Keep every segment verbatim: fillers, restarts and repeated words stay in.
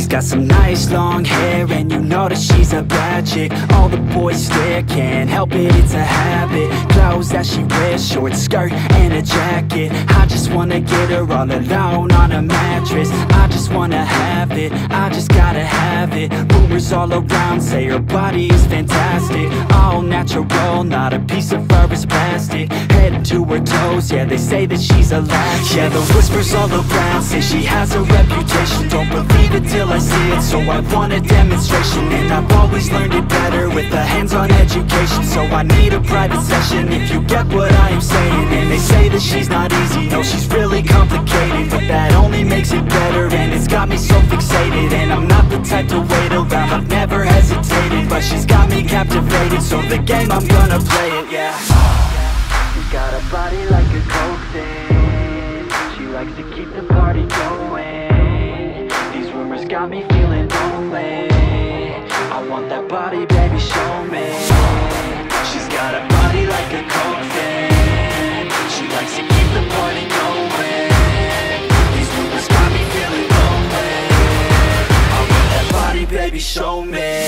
She's got some nice long hair, and you know that she's a bad chick. All the boys stare, can't help it, it's a habit. Clothes that she wears, short skirt and a jacket. I just wanna get her all alone on a mattress. I just wanna have it, I just gotta have it. Rumors all around say her body is fantastic. All natural, not a piece of fur is plastic. Head to her toes, yeah, they say that she's a latch. Yeah, the whispers all around say she has a reputation. Don't believe it till I see it, so I want a demonstration. And I've always learned it better with a hands-on education. So I need a private session if you get what I am saying. And they say that she's not easy, no, she's really complicated, but that only makes it better, and it's got me so fixated. And I'm not the type to wait around, I've never hesitated, but she's got me captivated, so the game, I'm gonna play it, yeah. She's got a body like a coke thing. She likes to keep the party going. These rumors got me feeling lonely. I want that body, baby, show me. She's got a body like a coke thing. She likes to keep the party going. These rumors got me feeling lonely. I want that body, baby, show me.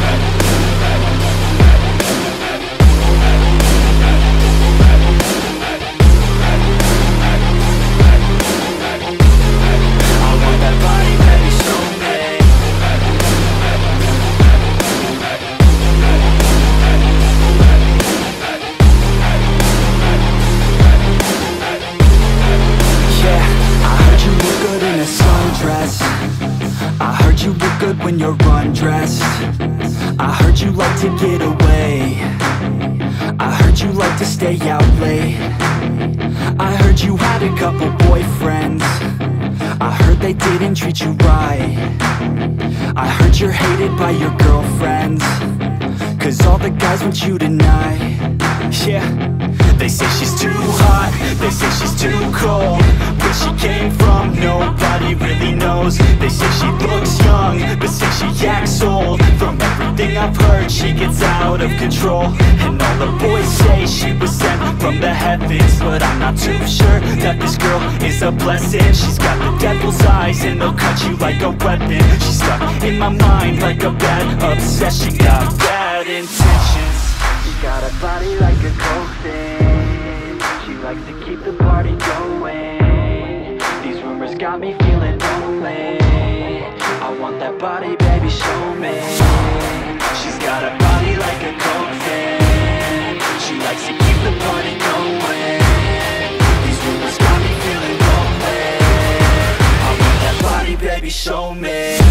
I heard you look good when you're undressed. I heard you like to get away. I heard you like to stay out late. I heard you had a couple boyfriends. I heard they didn't treat you right. I heard you're hated by your girlfriends, cause all the guys want you tonight. Yeah, they say she's too hot, they say she's too cold. Where she came from, nobody really knows. They say she looks young, but say she acts old. From everything I've heard, she gets out of control. And all the boys say she was sent from the heavens, but I'm not too sure that this girl is a blessing. She's got the devil's eyes, and they'll cut you like a weapon. She's stuck in my mind like a bad obsession. Got bad intentions. She's got a body like a coke thing. She likes to keep the party going. These rumors got me feeling lonely. I want that body, baby, show me. She's got a body like a coke thing. She likes to keep the party going. These rumors got me feeling lonely. I want that body, baby, show me.